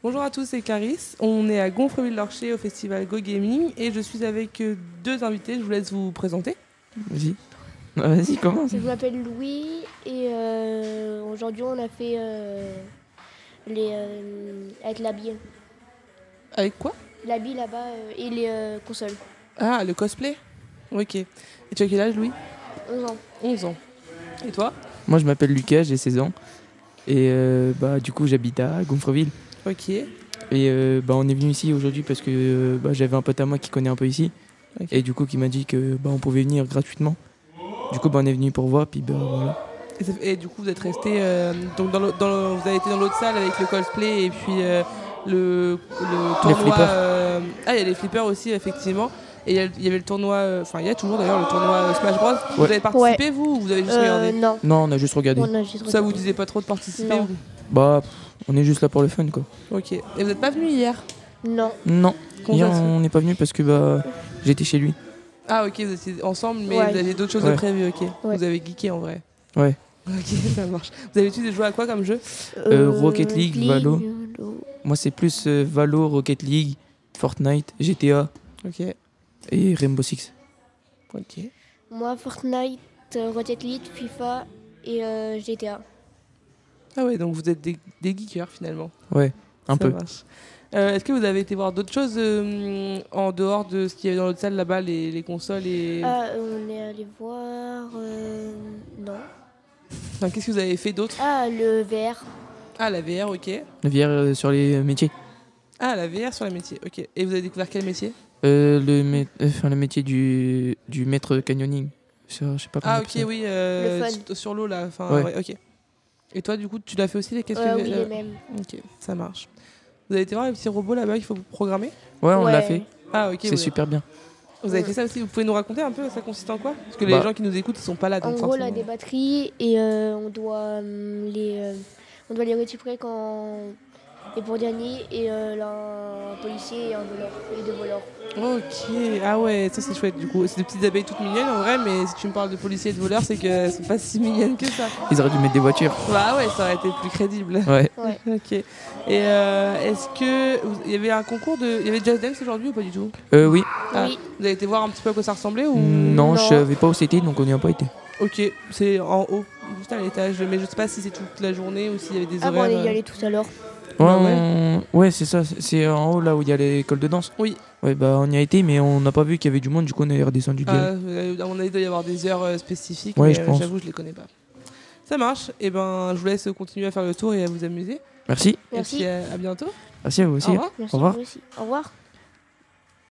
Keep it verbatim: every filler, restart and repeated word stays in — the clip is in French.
Bonjour à tous, c'est Clarisse. On est à Gonfreville-Lorcher au festival Go Gaming et je suis avec euh, deux invités. Je vous laisse vous présenter. Vas-y. Ah, vas-y, commence. Je m'appelle Louis et euh, aujourd'hui on a fait euh, les, euh, avec l'habit. Avec quoi? L'habit là-bas euh, et les euh, consoles. Ah, le cosplay. Ok. Et tu as quel âge, Louis? onze ans. onze ans. Et toi? Moi, je m'appelle Lucas, j'ai seize ans. Et euh, bah, du coup, j'habite à Gonfreville. Ok. Et euh, bah, on est venu ici aujourd'hui parce que euh, bah, j'avais un pote à moi qui connaît un peu ici. Ok. Et du coup, qui m'a dit que bah, on pouvait venir gratuitement. Du coup, bah, on est venu pour voir. Puis bah, voilà. Et, ça- et du coup, vous êtes resté. euh, donc, dans le- dans le- vous avez été dans l'autre salle avec le cosplay et puis euh, le, le tournoi. flippers. euh, ah, il y a les flippers aussi, effectivement. Et il y, a- il y avait le tournoi. euh, Enfin, il y a toujours d'ailleurs le tournoi euh, Smash Bros. Vous Ouais. avez participé, vous, ou vous avez juste Euh, regardé? non. Non, on a juste regardé. On a juste Ça vous regardé. disait pas trop de participer? Non. vous Bah, pff, on est juste là pour le fun, quoi. Ok. Et vous n'êtes pas venu hier? Non. Non, Comment hier, ça se fait on n'est pas venu parce que bah, j'étais chez lui. Ah ok, vous étiez ensemble, mais Ouais. vous aviez d'autres choses de Ouais. prévues, ok. Ouais. Vous avez geeké en vrai. Ouais. Ok, ça marche. Vous avez l'habitude de jouer à quoi comme jeu? Euh, Rocket League, Valo. Valo. Moi, c'est plus euh, Valo, Rocket League, Fortnite, G T A Ok, et Rainbow Six. ok. Moi, Fortnite, euh, Rocket League, FIFA et euh, G T A. Ah ouais, donc vous êtes des, des geekers finalement. Ouais, un Ça peu. marche. Euh, Est-ce que vous avez été voir d'autres choses euh, en dehors de ce qu'il y avait dans l'autre salle là-bas, les, les consoles et... Ah, on est allé voir. euh, non. Enfin, qu'est-ce que vous avez fait d'autre? Ah, le V R. Ah, la V R, ok. La V R euh, sur les euh, métiers. Ah, la V R sur les métiers, ok. Et vous avez découvert quel métier? Euh, le, mé- euh, enfin, le métier du, du maître canyoning. Sur- je sais pas comment Ah, on ok, appelle ça. oui, euh, Le fun. sur, sur l'eau là. Enfin, Ouais. ouais, ok. Et toi, du coup, tu l'as fait aussi les questions? Euh, oui, les mêmes. Ok, ça marche. Vous avez été voir les petits robots là-bas qu'il faut programmer? Ouais, on l'a Ouais. fait. Ah, ok. C'est vous- super bien. Vous avez Ouais. fait ça aussi? Vous pouvez nous raconter un peu, ça consiste en quoi? Parce que les Bah. gens qui nous écoutent, ils sont pas là. En Donc gros, là, forcément. des batteries et euh, on doit hum, les euh, on doit les récupérer quand et pour gagner et euh, là, un policier et un voleur et deux voleurs. Ok, ah ouais, ça c'est chouette du coup. C'est des petites abeilles toutes mignonnes en vrai, mais si tu me parles de policiers et de voleurs, c'est qu'elles sont pas si mignonnes que ça. Ils auraient dû mettre des voitures. Bah ouais, ça aurait été plus crédible. Ouais. Ouais. Ok. Et euh, est-ce que vous- il y avait un concours de, il y avait Just Dance aujourd'hui ou pas du tout? Euh, oui. Ah, Oui. vous avez été voir un petit peu à quoi ça ressemblait ou? Non, Non. je savais pas où c'était, donc on n'y a pas été. Ok, c'est en haut, juste à l'étage, mais je sais pas si c'est toute la journée ou s'il y avait des Ah bon, on horaires. est y euh, allé tout à l'heure. Ouais, Bah ouais. on- ouais, c'est ça. C'est en haut là où il y a l'école de danse. Oui. Ouais, bah on y a été, mais on n'a pas vu qu'il y avait du monde, du coup on est redescendu Ah, direct. euh, à mon avis, il doit y avoir des heures euh, spécifiques, Ouais, mais je euh, pense. j'avoue, je les connais pas. Ça marche. Et ben, je vous laisse continuer à faire le tour et à vous amuser. Merci. Et Merci. puis, euh, à bientôt. Merci à vous aussi. Au revoir. Merci Au revoir. vous aussi. Au revoir.